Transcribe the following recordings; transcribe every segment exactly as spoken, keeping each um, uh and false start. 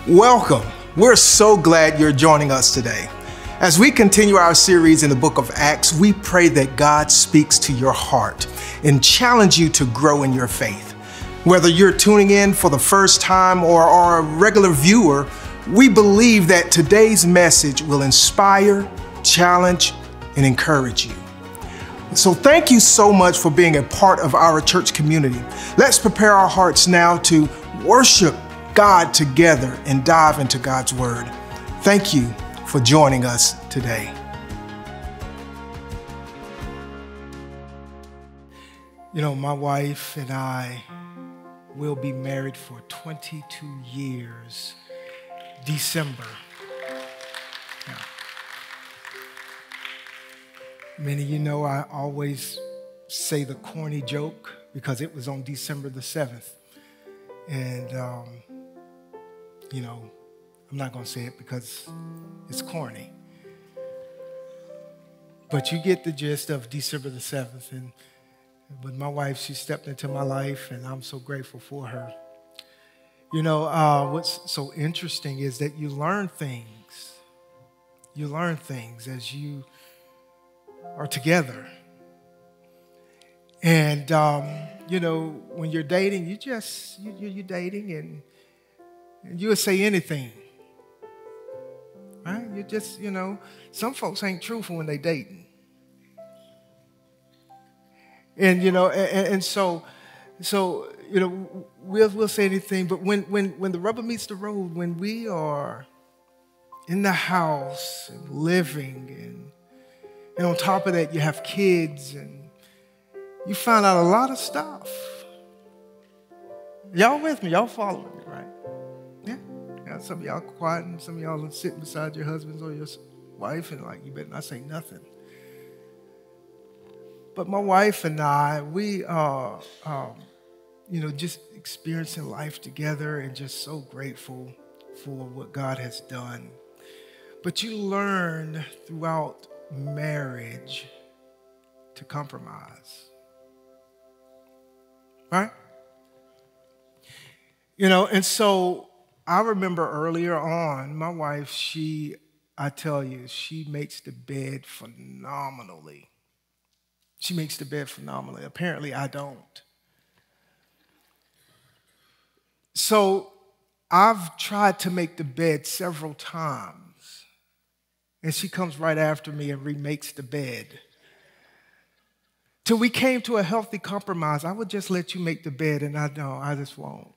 Welcome. We're so glad you're joining us today. As we continue our series in the book of Acts, we pray that God speaks to your heart and challenge you to grow in your faith. Whether you're tuning in for the first time or are a regular viewer, we believe that today's message will inspire, challenge, and encourage you. So thank you so much for being a part of our church community. Let's prepare our hearts now to worship God together and dive into God's Word. Thank you for joining us today. You know, my wife and I will be married for twenty-two years, December. Yeah. Many of you know I always say the corny joke because it was on December the seventh. And, um, you know, I'm not going to say it because it's corny. But you get the gist of December the seventh. And with my wife, she stepped into my life, and I'm so grateful for her. You know, uh, what's so interesting is that you learn things. You learn things as you are together. And, um, you know, when you're dating, you just, you, you, you're dating and, and you'll say anything. Right? You just, you know, some folks ain't truthful when they dating. And, you know, and, and so, so, you know, we'll, we'll say anything, but when, when, when the rubber meets the road, when we are in the house and living and, and on top of that, you have kids and you find out a lot of stuff. Y'all with me? Y'all following me, right? Yeah. Yeah. Some of y'all quiet and some of y'all are sitting beside your husbands or your wife and like, you better not say nothing. But my wife and I, we are, um, you know, just experiencing life together and just so grateful for what God has done. But you learn throughout marriage to compromise. Right? You know, and so I remember earlier on, my wife, she, I tell you, she makes the bed phenomenally. She makes the bed phenomenally. Apparently, I don't. So I've tried to make the bed several times, and she comes right after me and remakes the bed. Till we came to a healthy compromise. I would just let you make the bed, and I don't. I just won't.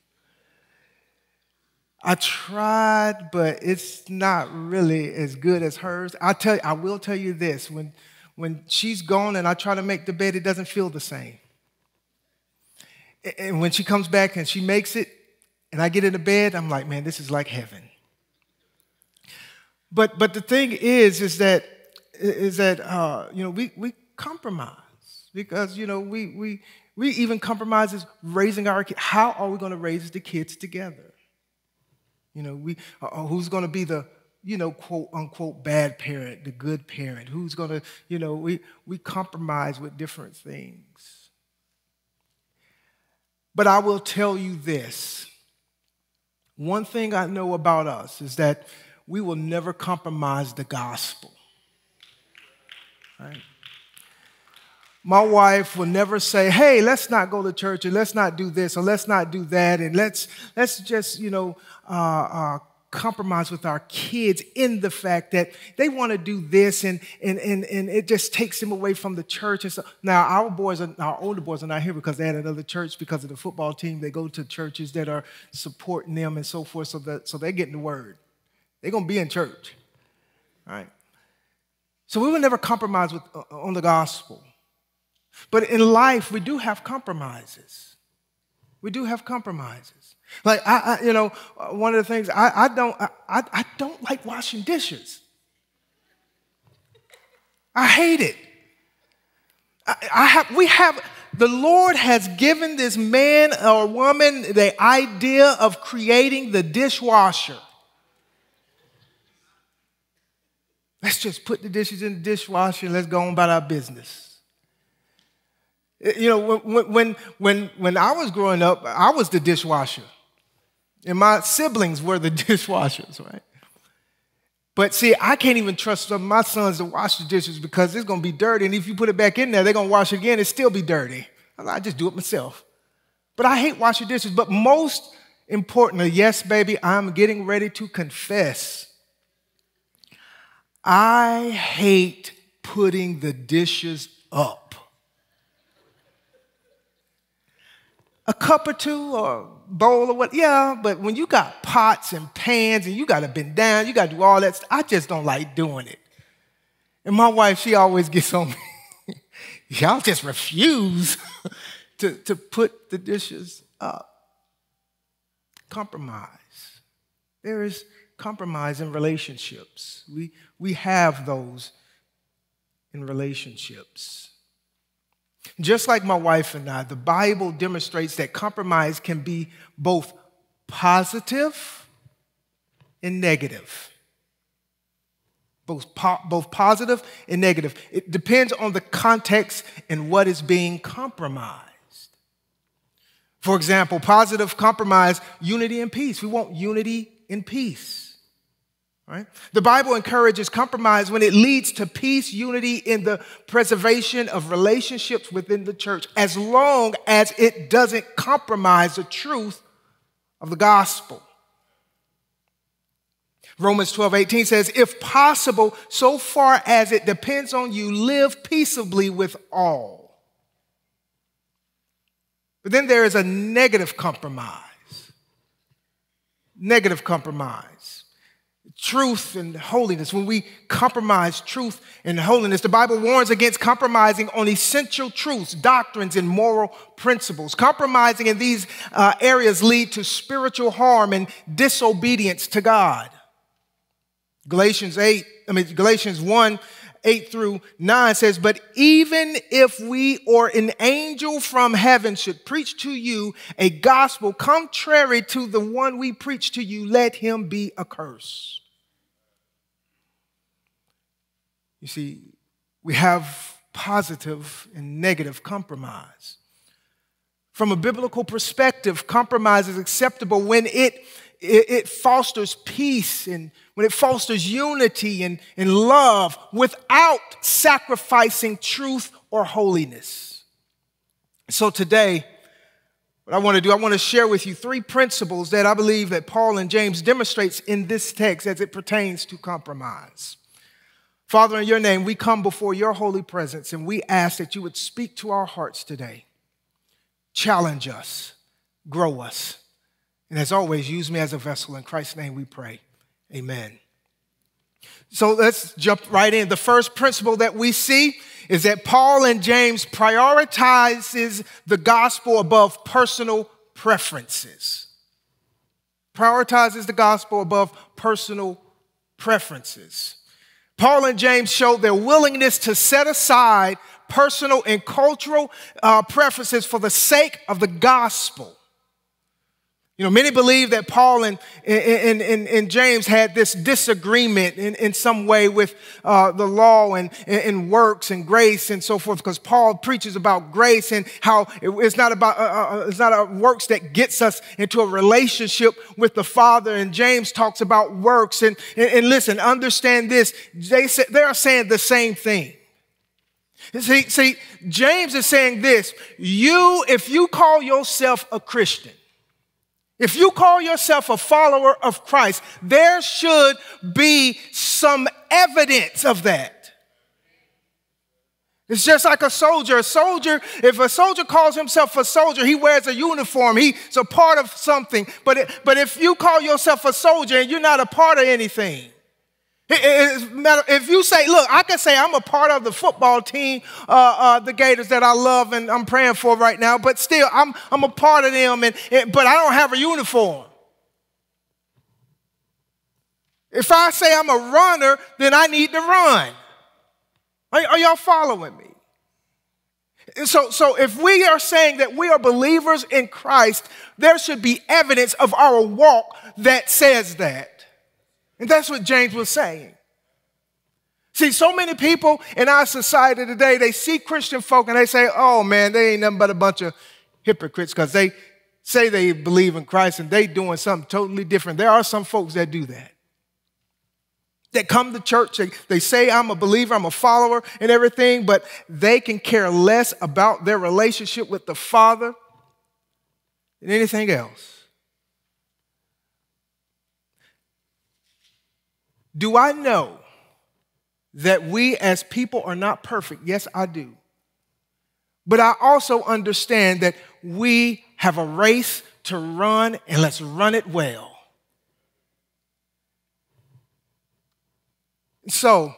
I tried, but it's not really as good as hers. I tell you, I will tell you this: when when she's gone and I try to make the bed, it doesn't feel the same. And when she comes back and she makes it, and I get in the bed, I'm like, man, this is like heaven. But but the thing is, is that is that uh, you know we we compromise. Because, you know, we we we even compromise as raising our kids. How are we going to raise the kids together? You know, we uh, who's going to be the, you know, quote unquote bad parent, the good parent? Who's going to, you know, we we compromise with different things. But I will tell you this. One thing I know about us is that we will never compromise the gospel. Right? My wife will never say, hey, let's not go to church, or let's not do this, or let's not do that, and let's let's just, you know, uh, uh, compromise with our kids in the fact that they want to do this, and and and and it just takes them away from the church. And so now our boys, are, our older boys, are not here because they're at another church because of the football team. They go to churches that are supporting them and so forth, so that so they're getting the word. They're gonna be in church, all right? So we will never compromise with uh, on the gospel. But in life, we do have compromises. We do have compromises. Like, I, I you know, one of the things, I, I, don't, I, I don't like washing dishes. I hate it. I, I have, we have, the Lord has given this man or woman the idea of creating the dishwasher. Let's just put the dishes in the dishwasher and let's go on about our business. You know, when, when, when, when I was growing up, I was the dishwasher. And my siblings were the dishwashers, right? But see, I can't even trust some of my sons to wash the dishes because it's going to be dirty. And if you put it back in there, they're going to wash it again. It'll still be dirty. I just do it myself. But I hate washing dishes. But most importantly, yes, baby, I'm getting ready to confess. I hate putting the dishes up. A cup or two or a bowl or what, yeah, but when you got pots and pans and you got to bend down, you got to do all that stuff, I just don't like doing it. And my wife, she always gets on me. Y'all just refuse to, to put the dishes up. Compromise. There is compromise in relationships. We, we have those in relationships. Just like my wife and I, the Bible demonstrates that compromise can be both positive and negative. Both, po- both positive and negative. It depends on the context and what is being compromised. For example, positive compromise, unity and peace. We want unity and peace. Right? The Bible encourages compromise when it leads to peace, unity, in the preservation of relationships within the church, as long as it doesn't compromise the truth of the gospel. Romans twelve eighteen says, if possible, so far as it depends on you, live peaceably with all. But then there is a negative compromise. Negative compromise. Truth and holiness. When we compromise truth and holiness, the Bible warns against compromising on essential truths, doctrines, and moral principles. Compromising in these uh, areas lead to spiritual harm and disobedience to God. Galatians eight, I mean Galatians one, eight through nine says, but even if we or an angel from heaven should preach to you a gospel contrary to the one we preach to you, let him be accursed. You see, we have positive and negative compromise. From a biblical perspective, compromise is acceptable when it, it, it fosters peace and when it fosters unity and, and love without sacrificing truth or holiness. So today, what I want to do, I want to share with you three principles that I believe that Paul and James demonstrates in this text as it pertains to compromise. Father, in your name, we come before your holy presence and we ask that you would speak to our hearts today. Challenge us, grow us, and as always, use me as a vessel. In Christ's name we pray, amen. So let's jump right in. The first principle that we see is that Paul and James prioritizes the gospel above personal preferences. Prioritizes the gospel above personal preferences. Paul and James showed their willingness to set aside personal and cultural uh, preferences for the sake of the gospel. You know, many believe that Paul and, and, and, and James had this disagreement in, in some way with uh, the law and, and works and grace and so forth, because Paul preaches about grace and how it's not about uh, it's not a works that gets us into a relationship with the Father, and James talks about works. And, and, and listen, understand this, they, say, they are saying the same thing. See, see, James is saying this, you, if you call yourself a Christian, if you call yourself a follower of Christ, there should be some evidence of that. It's just like a soldier. A soldier, if a soldier calls himself a soldier, he wears a uniform. He's a part of something. But, it, but if you call yourself a soldier and you're not a part of anything, it, it, if you say, look, I can say I'm a part of the football team, uh, uh, the Gators that I love and I'm praying for right now, but still I'm, I'm a part of them, and, and, but I don't have a uniform. If I say I'm a runner, then I need to run. Are, are y'all following me? So, so if we are saying that we are believers in Christ, there should be evidence of our walk that says that. And that's what James was saying. See, so many people in our society today, they see Christian folk and they say, oh man, they ain't nothing but a bunch of hypocrites because they say they believe in Christ and they doing something totally different. There are some folks that do that. That come to church, they, they say, I'm a believer, I'm a follower and everything, but they can care less about their relationship with the Father than anything else. Do I know that we as people are not perfect? Yes, I do. But I also understand that we have a race to run, and let's run it well. So,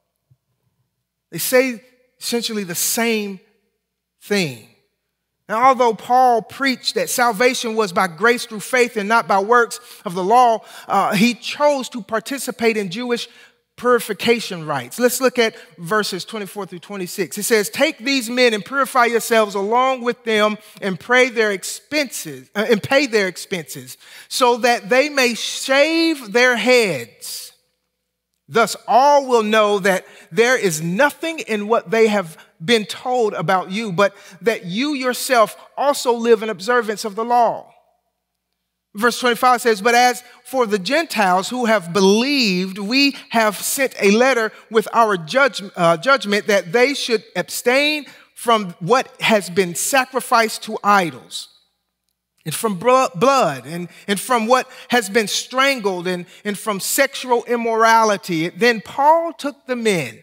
they say essentially the same thing. Now, although Paul preached that salvation was by grace through faith and not by works of the law, uh, he chose to participate in Jewish purification rites. Let's look at verses twenty-four through twenty-six. It says, take these men and purify yourselves along with them and pay their expenses, uh, and pay their expenses, so that they may shave their heads. Thus all will know that there is nothing in what they have been told about you, but that you yourself also live in observance of the law. Verse twenty-five says, but as for the Gentiles who have believed, we have sent a letter with our judge, uh, judgment that they should abstain from what has been sacrificed to idols, and from blood, and, and from what has been strangled, and, and from sexual immorality. Then Paul took the men,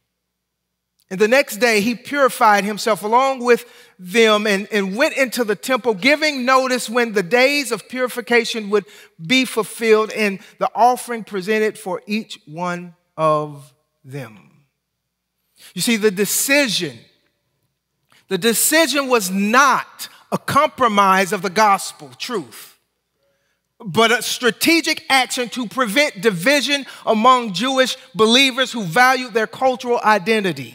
and the next day he purified himself along with them and, and went into the temple, giving notice when the days of purification would be fulfilled and the offering presented for each one of them. You see, the decision, the decision was not a compromise of the gospel truth, but a strategic action to prevent division among Jewish believers who valued their cultural identity.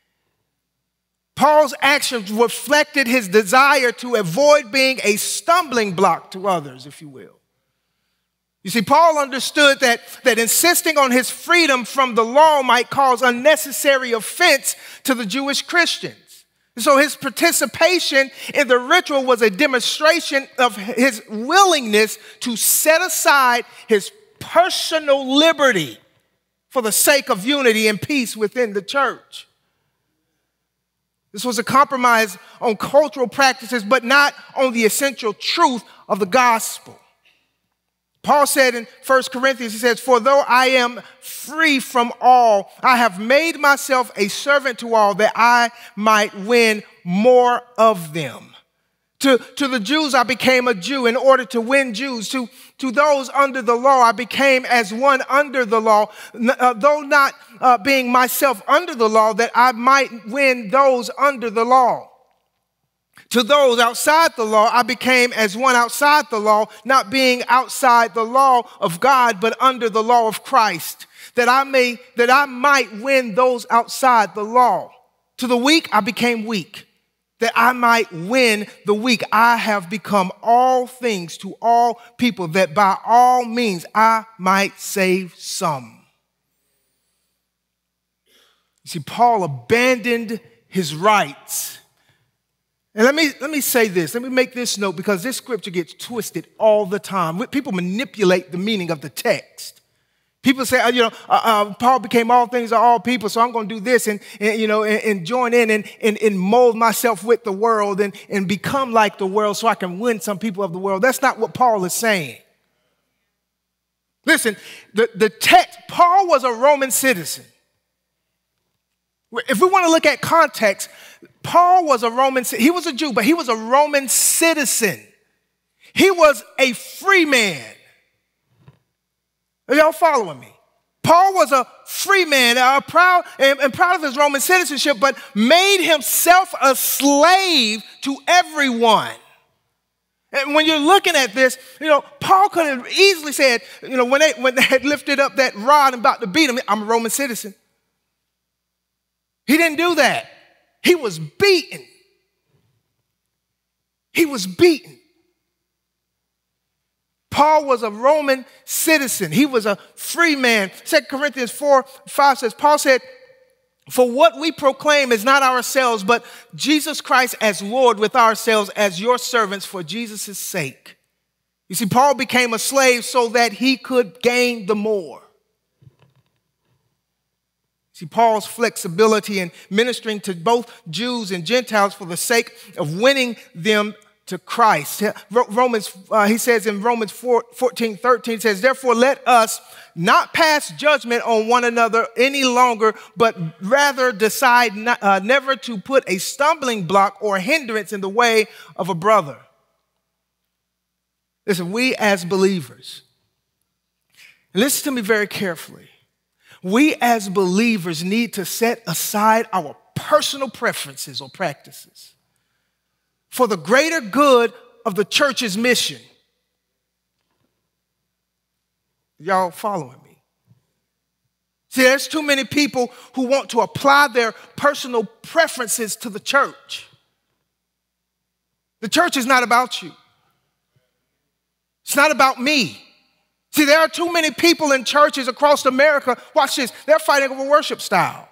Paul's actions reflected his desire to avoid being a stumbling block to others, if you will. You see, Paul understood that, that insisting on his freedom from the law might cause unnecessary offense to the Jewish Christians. So his participation in the ritual was a demonstration of his willingness to set aside his personal liberty for the sake of unity and peace within the church. This was a compromise on cultural practices, but not on the essential truth of the gospel. Paul said in First Corinthians, he says, for though I am free from all, I have made myself a servant to all that I might win more of them. To, to the Jews, I became a Jew in order to win Jews. To, to those under the law, I became as one under the law, uh, though not uh, being myself under the law, that I might win those under the law. To those outside the law, I became as one outside the law, not being outside the law of God, but under the law of Christ, that I may, that I might win those outside the law. To the weak, I became weak, that I might win the weak. I have become all things to all people, that by all means I might save some. You see, Paul abandoned his rights. And let me, let me say this, let me make this note, because this scripture gets twisted all the time. People manipulate the meaning of the text. People say, you know, uh, uh, Paul became all things to all people, so I'm going to do this and, and you know, and, and join in and, and, and mold myself with the world and, and become like the world so I can win some people of the world. That's not what Paul is saying. Listen, the, the text, Paul was a Roman citizen. If we want to look at context, Paul was a Roman, he was a Jew, but he was a Roman citizen. He was a free man. Are y'all following me? Paul was a free man, uh, proud and, and proud of his Roman citizenship, but made himself a slave to everyone. And when you're looking at this, you know, Paul could have easily said, you know, when they, when they had lifted up that rod and about to beat him, I'm a Roman citizen. He didn't do that. He was beaten. He was beaten. Paul was a Roman citizen. He was a free man. Second Corinthians four, five says, Paul said, For what we proclaim is not ourselves, but Jesus Christ as Lord, with ourselves as your servants for Jesus' sake. You see, Paul became a slave so that he could gain the more. See, Paul's flexibility in ministering to both Jews and Gentiles for the sake of winning them to Christ. Romans, uh, he says in Romans fourteen thirteen, says, therefore let us not pass judgment on one another any longer, but rather decide not, uh, never to put a stumbling block or hindrance in the way of a brother. Listen, we as believers, listen to me very carefully. We as believers need to set aside our personal preferences or practices for the greater good of the church's mission. Y'all following me? See, there's too many people who want to apply their personal preferences to the church. The church is not about you. It's not about me. See, there are too many people in churches across America, watch this, they're fighting over worship styles.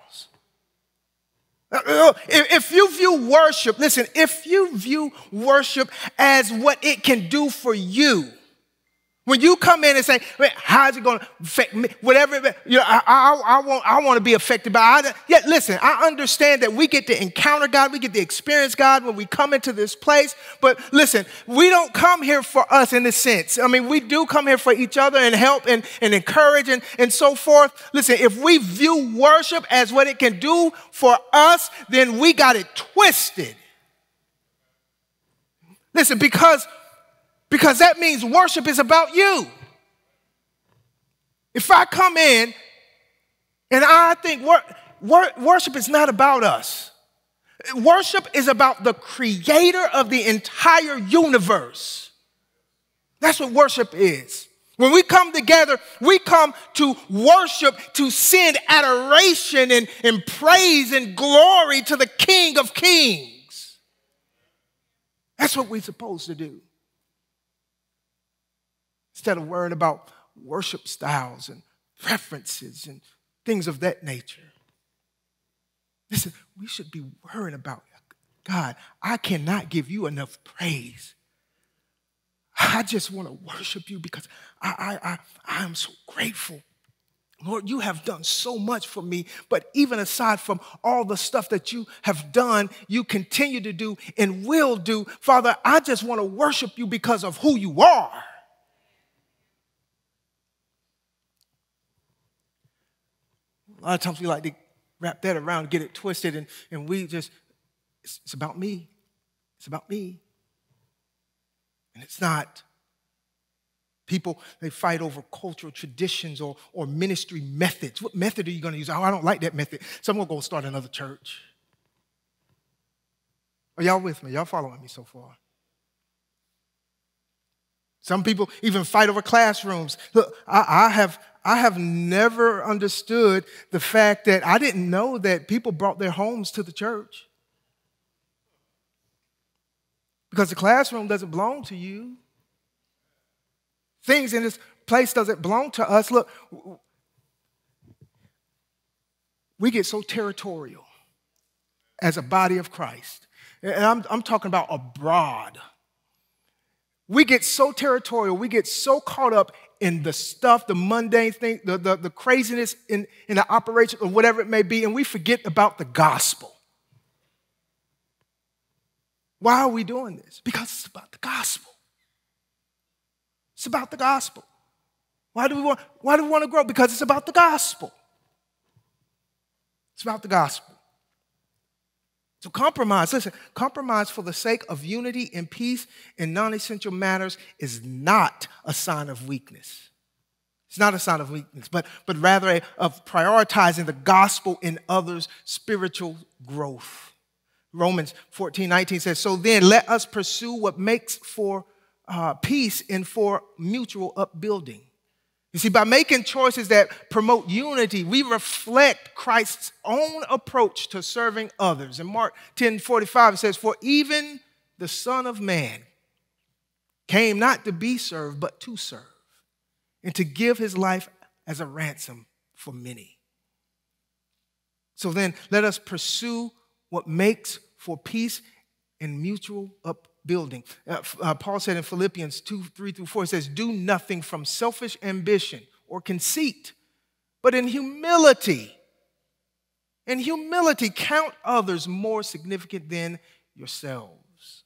If you view worship, listen, if you view worship as what it can do for you, when you come in and say, how's it going to affect me? Whatever, you know, I, I, I, want, I want to be affected by it. Yet, listen, I understand that we get to encounter God. We get to experience God when we come into this place. But listen, we don't come here for us in a sense. I mean, we do come here for each other and help and, and encourage and, and so forth. Listen, if we view worship as what it can do for us, then we got it twisted. Listen, because Because that means worship is about you. If I come in and I think wor wor worship is not about us. Worship is about the creator of the entire universe. That's what worship is. When we come together, we come to worship, to send adoration and, and praise and glory to the King of Kings. That's what we're supposed to do. Instead of worrying about worship styles and preferences and things of that nature. Listen, we should be worrying about, God, I cannot give you enough praise. I just want to worship you because I, I, I, I am so grateful. Lord, you have done so much for me, but even aside from all the stuff that you have done, you continue to do and will do, Father, I just want to worship you because of who you are. A lot of times we like to wrap that around, get it twisted, and, and we just, it's, it's about me. It's about me. And it's not. People, they fight over cultural traditions or, or ministry methods. What method are you going to use? Oh, I don't like that method, so I'm going to go start another church. Are y'all with me? Y'all following me so far? Some people even fight over classrooms. Look, I, I have... I have never understood the fact that I didn't know that people brought their homes to the church. Because the classroom doesn't belong to you. Things in this place doesn't belong to us. Look, we get so territorial as a body of Christ. And I'm, I'm talking about abroad. We get so territorial, we get so caught up in the stuff, the mundane thing, the, the, the craziness in, in the operation or whatever it may be, and we forget about the gospel. Why are we doing this? Because it's about the gospel. It's about the gospel. Why do we want, why do we want to grow? Because it's about the gospel. It's about the gospel. So compromise, listen, compromise for the sake of unity and peace in non-essential matters is not a sign of weakness. It's not a sign of weakness, but, but rather a, of prioritizing the gospel in others' spiritual growth. Romans fourteen nineteen says, so then let us pursue what makes for uh, peace and for mutual upbuilding. You see, by making choices that promote unity, we reflect Christ's own approach to serving others. In Mark ten forty-five, it says, for even the Son of Man came not to be served, but to serve, and to give his life as a ransom for many. So then let us pursue what makes for peace and mutual upbuilding. Uh, uh, Paul said in Philippians two, three through four, it says, do nothing from selfish ambition or conceit, but in humility. In humility, count others more significant than yourselves.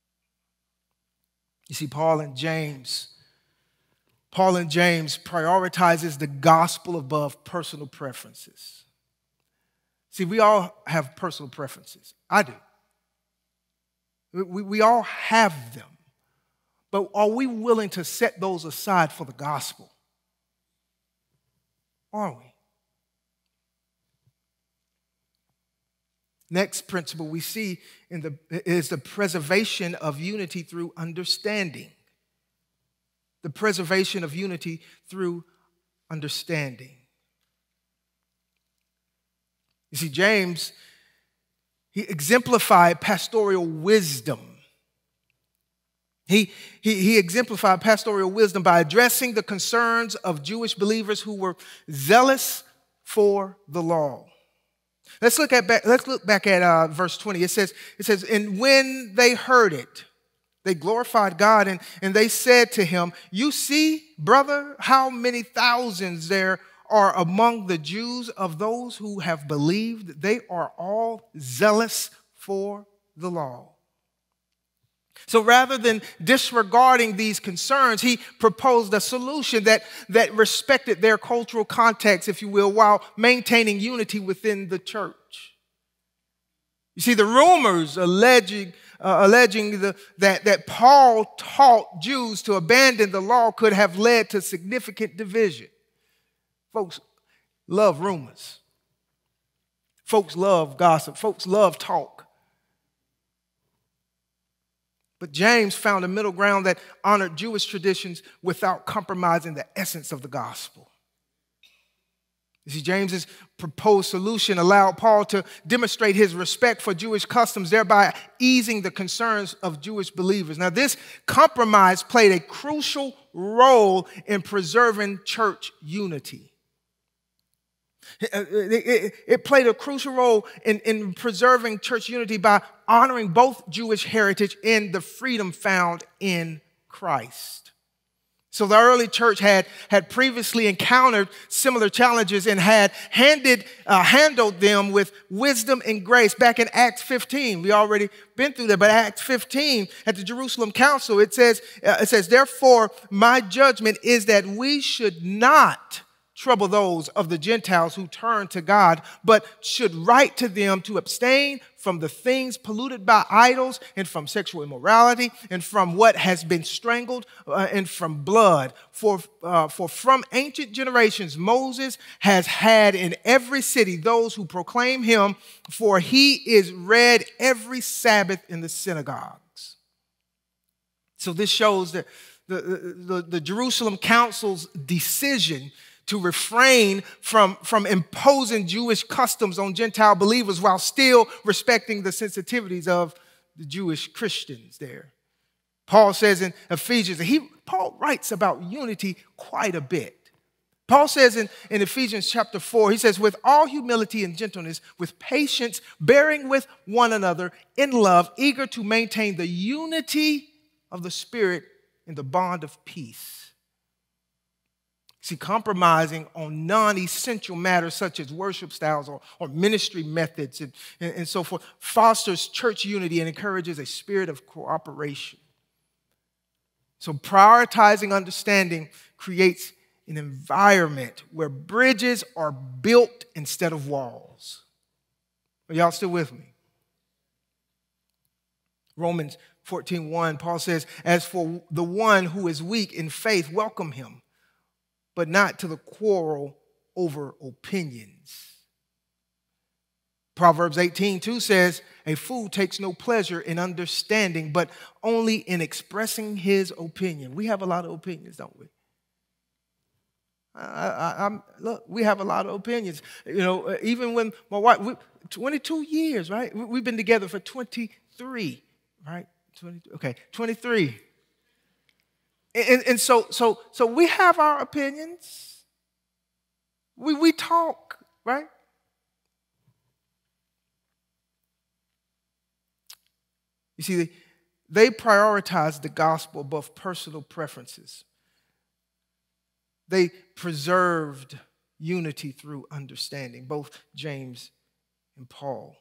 You see, Paul and James, Paul and James prioritizes the gospel above personal preferences. See, we all have personal preferences. I do. We, we all have them. But are we willing to set those aside for the gospel? Are we? Next principle we see in the, is the preservation of unity through understanding. The preservation of unity through understanding. You see, James, he exemplified pastoral wisdom. He, he, he exemplified pastoral wisdom by addressing the concerns of Jewish believers who were zealous for the law. Let's look at back, let's look back at uh, verse twenty. It says, it says, and when they heard it, they glorified God, and, and they said to him, you see, brother, how many thousands there are among the Jews of those who have believed. They are all zealous for the law. So rather than disregarding these concerns, he proposed a solution that, that respected their cultural context, if you will, while maintaining unity within the church. You see, the rumors alleging, uh, alleging the, that, that Paul taught Jews to abandon the law could have led to significant division. Folks love rumors. Folks love gossip. Folks love talk. But James found a middle ground that honored Jewish traditions without compromising the essence of the gospel. You see, James's proposed solution allowed Paul to demonstrate his respect for Jewish customs, thereby easing the concerns of Jewish believers. Now, this compromise played a crucial role in preserving church unity. It played a crucial role in, in preserving church unity by honoring both Jewish heritage and the freedom found in Christ. So the early church had, had previously encountered similar challenges and had handed, uh, handled them with wisdom and grace. Back in Acts fifteen, we already been through that, but Acts fifteen, at the Jerusalem Council, it says, uh, it says, therefore, my judgment is that we should not trouble those of the Gentiles who turn to God, but should write to them to abstain from the things polluted by idols and from sexual immorality and from what has been strangled uh, and from blood. For, uh, for from ancient generations, Moses has had in every city those who proclaim him, for he is read every Sabbath in the synagogues. So this shows that the, the, the, the Jerusalem Council's decision to refrain from, from imposing Jewish customs on Gentile believers while still respecting the sensitivities of the Jewish Christians there. Paul says in Ephesians, he, Paul writes about unity quite a bit. Paul says in, in Ephesians chapter four, he says, with all humility and gentleness, with patience, bearing with one another in love, eager to maintain the unity of the Spirit in the bond of peace. See, compromising on non-essential matters such as worship styles or, or ministry methods and, and, and so forth fosters church unity and encourages a spirit of cooperation. So prioritizing understanding creates an environment where bridges are built instead of walls. Are y'all still with me? Romans fourteen one, Paul says, as for the one who is weak in faith, welcome him, but not to the quarrel over opinions. Proverbs eighteen two says, a fool takes no pleasure in understanding, but only in expressing his opinion. We have a lot of opinions, don't we? I, I, I'm, look, we have a lot of opinions. You know, even when my wife, we, twenty-two years, right? We've been together for twenty-three, right? twenty, okay, twenty-three. And, and so, so, so we have our opinions. We, we talk, right? You see, they, they prioritized the gospel above personal preferences. They preserved unity through understanding, both James and Paul.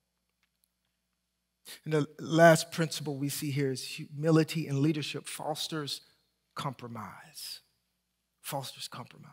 And the last principle we see here is humility in leadership fosters compromise. Fosters compromise.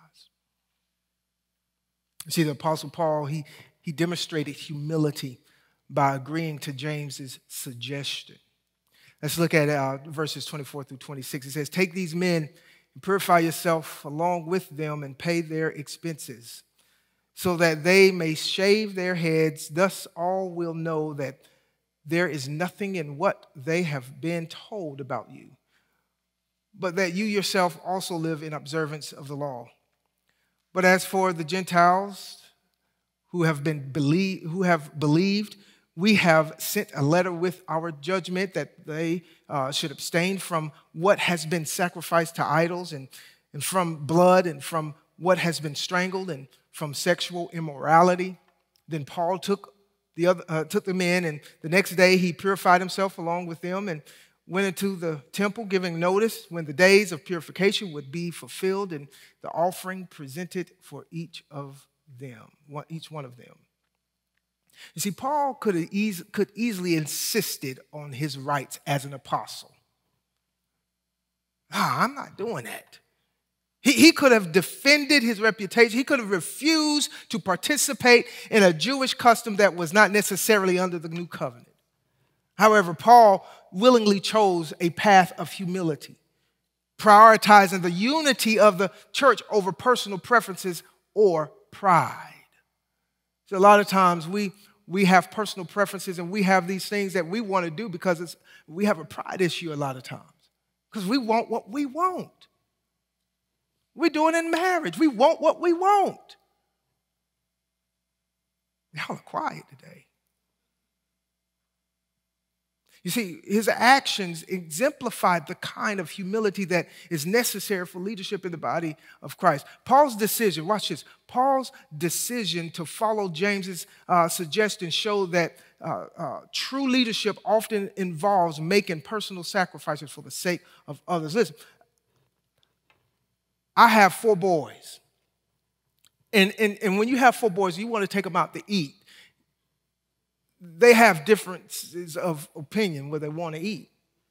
You see, the Apostle Paul, he, he demonstrated humility by agreeing to James's suggestion. Let's look at uh, verses twenty-four through twenty-six. It says, take these men and purify yourself along with them and pay their expenses, so that they may shave their heads. Thus all will know that there is nothing in what they have been told about you, but that you yourself also live in observance of the law. But as for the Gentiles who have been believe, who have believed, we have sent a letter with our judgment that they uh, should abstain from what has been sacrificed to idols, and, and from blood, and from what has been strangled, and from sexual immorality. Then Paul took the other uh, took them in, and the next day he purified himself along with them and went into the temple, giving notice when the days of purification would be fulfilled, and the offering presented for each of them, one, each one of them. You see, Paul could have eas- could easily insisted on his rights as an apostle. Ah, I'm not doing that. He, he could have defended his reputation. He could have refused to participate in a Jewish custom that was not necessarily under the new covenant. However, Paul willingly chose a path of humility, prioritizing the unity of the church over personal preferences or pride. So a lot of times we, we have personal preferences and we have these things that we want to do because it's, we have a pride issue a lot of times because we want what we want. We do it in marriage. We want what we want. Y'all are quiet today. You see, his actions exemplified the kind of humility that is necessary for leadership in the body of Christ. Paul's decision, watch this, Paul's decision to follow James's uh, suggestion showed that uh, uh, true leadership often involves making personal sacrifices for the sake of others. Listen, I have four boys. And, and, and when you have four boys, you want to take them out to eat. They have differences of opinion where they want to eat.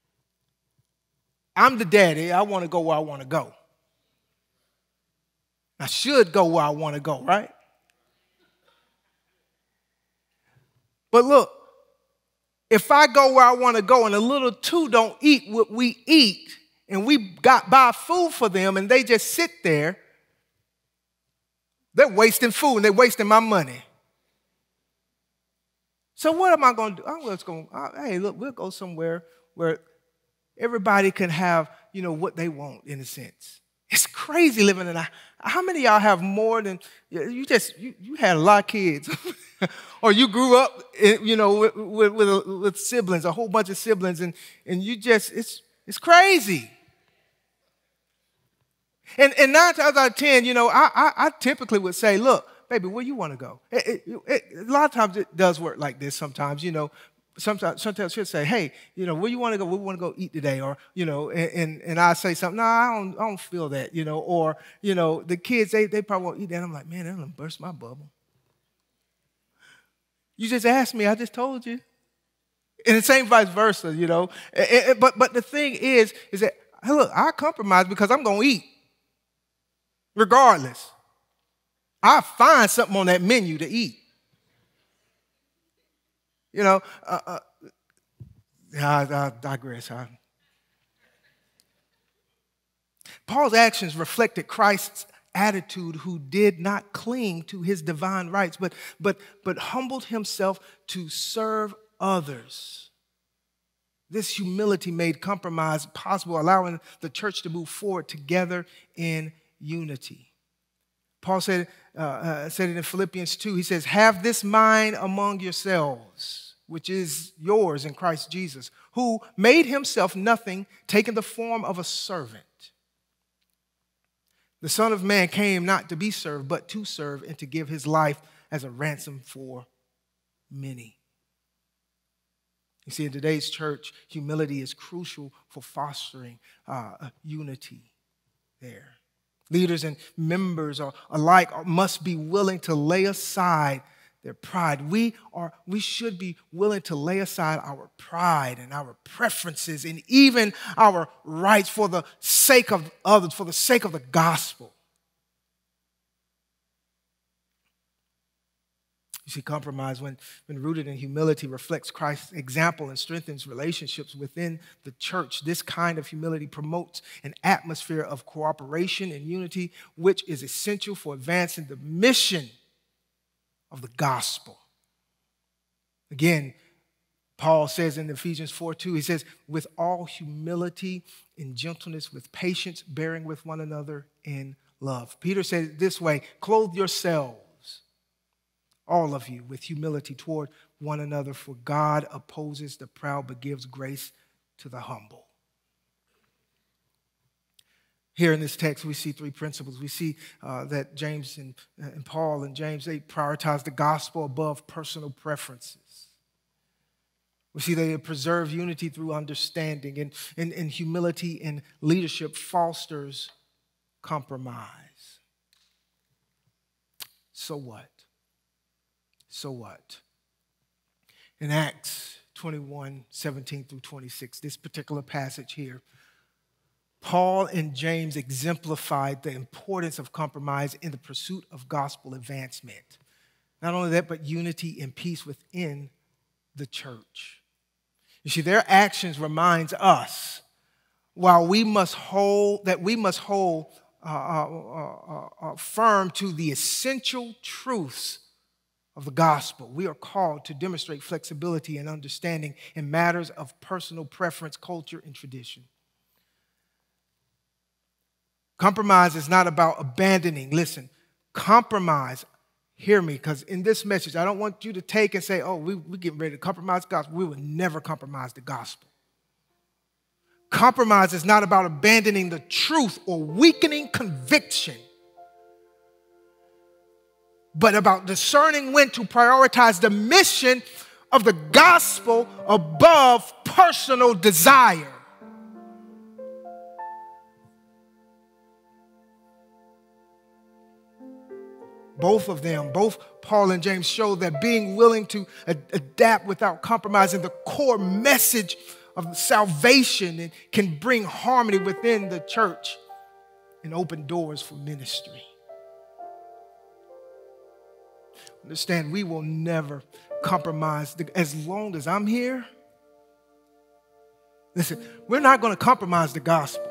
I'm the daddy. I want to go where I want to go. I should go where I want to go, right? But look, if I go where I want to go and the little two don't eat what we eat, and we got buy food for them and they just sit there, they're wasting food and they're wasting my money. So what am I going to do? I'm just going, hey, look, we'll go somewhere where everybody can have, you know, what they want in a sense. It's crazy living in a, how many of y'all have more than, you just, you, you had a lot of kids. Or you grew up, in, you know, with, with, with, with siblings, a whole bunch of siblings, and, and you just, it's, it's crazy. And, and nine times out of ten, you know, I, I, I typically would say, look, baby, where you want to go? It, it, it, a lot of times it does work like this sometimes, you know. Sometimes, sometimes she'll say, hey, you know, where you want to go? Where we want to go eat today? Or, you know, and, and, and I say something, no, I don't, I don't feel that, you know. Or, you know, the kids, they, they probably won't eat that. I'm like, man, they're going to burst my bubble. You just asked me, I just told you. And the same vice versa, you know. But, but the thing is, is that, hey, look, I compromise because I'm going to eat. Regardless, I'll find something on that menu to eat. You know, uh, uh, I, I digress. I... Paul's actions reflected Christ's attitude, who did not cling to his divine rights, but, but, but humbled himself to serve others. This humility made compromise possible, allowing the church to move forward together in unity. Paul said, uh, uh, said it in Philippians two. He says, have this mind among yourselves, which is yours in Christ Jesus, who made himself nothing, taking the form of a servant. The Son of Man came not to be served, but to serve and to give his life as a ransom for many. You see, in today's church, humility is crucial for fostering uh, unity there. Leaders and members are alike must be willing to lay aside their pride. We are, we should be willing to lay aside our pride and our preferences and even our rights for the sake of others, for the sake of the gospel. You see, compromise, when, when rooted in humility, reflects Christ's example and strengthens relationships within the church. This kind of humility promotes an atmosphere of cooperation and unity, which is essential for advancing the mission of the gospel. Again, Paul says in Ephesians four two, he says, with all humility and gentleness, with patience, bearing with one another in love. Peter said it this way, clothe yourselves, all of you, with humility toward one another, for God opposes the proud but gives grace to the humble. Here in this text, we see three principles. We see uh, that James and, uh, and Paul and James, they prioritize the gospel above personal preferences. We see they preserve unity through understanding, and, and, and humility in leadership fosters compromise. So what? So what? In Acts twenty-one, seventeen through twenty-six, this particular passage here, Paul and James exemplified the importance of compromise in the pursuit of gospel advancement. Not only that, but unity and peace within the church. You see, their actions reminds us, while we must hold, that we must hold uh, uh, uh, uh, firm to the essential truths of the gospel. We are called to demonstrate flexibility and understanding in matters of personal preference, culture, and tradition. Compromise is not about abandoning. Listen, compromise, hear me, because in this message, I don't want you to take and say, oh, we, we're getting ready to compromise the gospel. We will never compromise the gospel. Compromise is not about abandoning the truth or weakening conviction, but about discerning when to prioritize the mission of the gospel above personal desire. Both of them, both Paul and James, show that being willing to ad- adapt without compromising the core message of salvation and can bring harmony within the church and open doors for ministry. Understand, we will never compromise. As long as I'm here, listen, we're not going to compromise the gospel.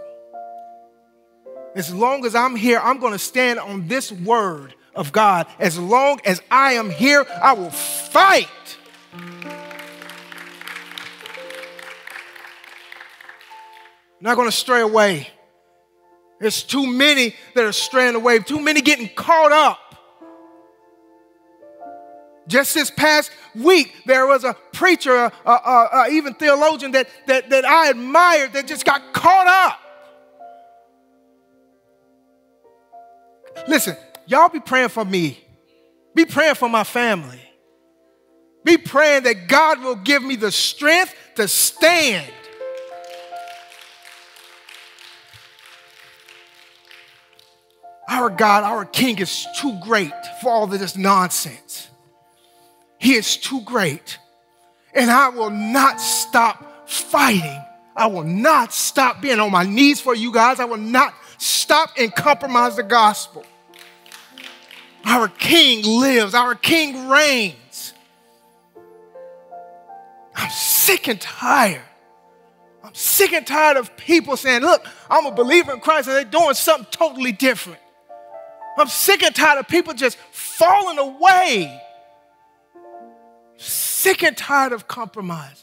As long as I'm here, I'm going to stand on this word of God. As long as I am here, I will fight. I'm not going to stray away. There's too many that are straying away, too many getting caught up. Just this past week, there was a preacher, uh, uh, uh, even theologian that, that, that I admired that just got caught up. Listen, y'all be praying for me. Be praying for my family. Be praying that God will give me the strength to stand. Our God, our King is too great for all of this nonsense. He is too great. And I will not stop fighting. I will not stop being on my knees for you guys. I will not stop and compromise the gospel. Our King lives. Our King reigns. I'm sick and tired. I'm sick and tired of people saying, look, I'm a believer in Christ, and they're doing something totally different. I'm sick and tired of people just falling away. Sick and tired of compromising.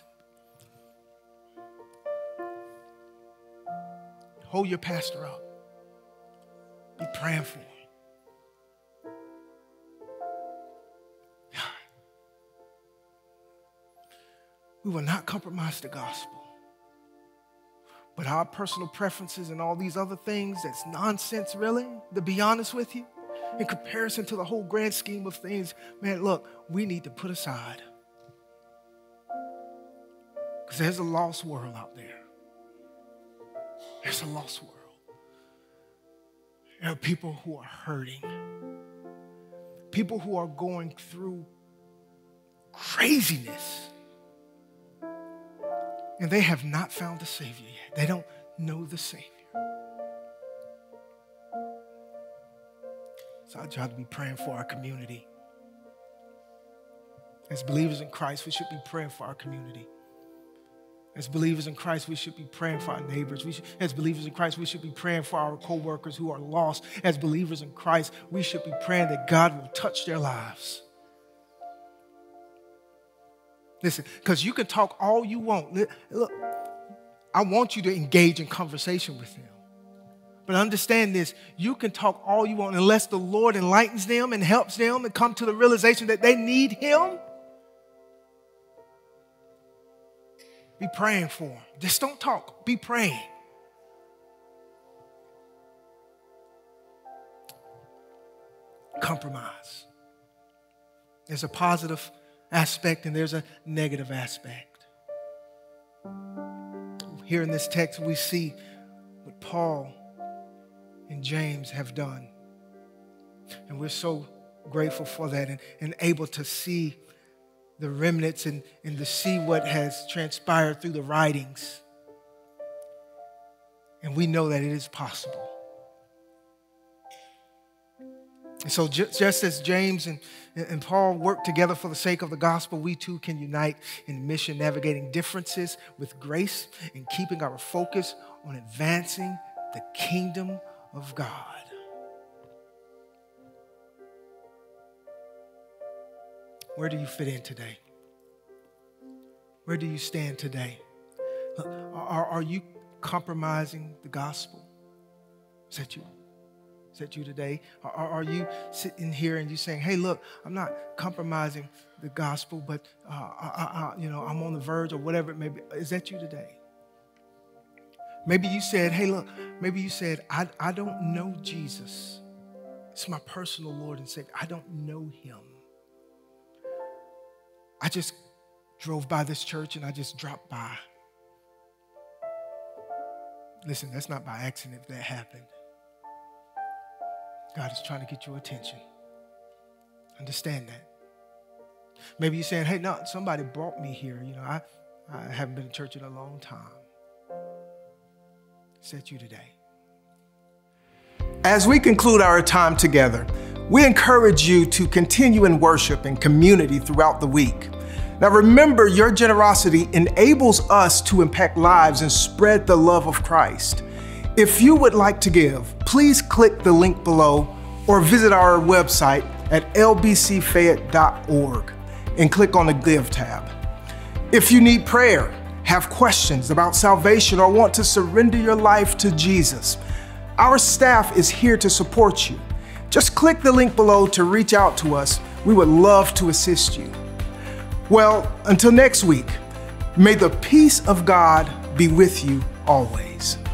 Hold your pastor up. Be praying for him. We will not compromise the gospel. But our personal preferences and all these other things, that's nonsense, really, to be honest with you. In comparison to the whole grand scheme of things, man, look, we need to put aside. Because there's a lost world out there. There's a lost world. There are people who are hurting. People who are going through craziness. And they have not found the Savior yet. They don't know the Savior. So our job to be praying for our community. As believers in Christ, we should be praying for our community. As believers in Christ, we should be praying for our neighbors. We should, as believers in Christ, we should be praying for our co-workers who are lost. As believers in Christ, we should be praying that God will touch their lives. Listen, because you can talk all you want. Look, I want you to engage in conversation with them. But understand this, you can talk all you want unless the Lord enlightens them and helps them and come to the realization that they need Him. Be praying for them. Just don't talk. Be praying. Compromise. There's a positive aspect and there's a negative aspect. Here in this text, we see what Paul and James have done. And we're so grateful for that and, and able to see the remnants and, and to see what has transpired through the writings. And we know that it is possible. And so just, just as James and, and Paul worked together for the sake of the gospel, we too can unite in mission, navigating differences with grace and keeping our focus on advancing the kingdom of God. Where do you fit in today? Where do you stand today? Are, are you compromising the gospel? Is that you? Is that you today? Are, are you sitting here and you saying, hey, look, I'm not compromising the gospel, but uh, I, I, you know, I'm on the verge or whatever it may be. Is that you today? Maybe you said, hey, look, maybe you said, I, I don't know Jesus. It's my personal Lord and Savior. I don't know Him. I just drove by this church and I just dropped by. Listen, that's not by accident if that happened. God is trying to get your attention. Understand that. Maybe you're saying, hey, no, somebody brought me here. You know, I, I haven't been to church in a long time. Is that you today? As we conclude our time together, we encourage you to continue in worship and community throughout the week. Now remember, your generosity enables us to impact lives and spread the love of Christ. If you would like to give, please click the link below or visit our website at l b c fayette dot org and click on the Give tab. If you need prayer, have questions about salvation, or want to surrender your life to Jesus, our staff is here to support you. Just click the link below to reach out to us. We would love to assist you. Well, until next week, may the peace of God be with you always.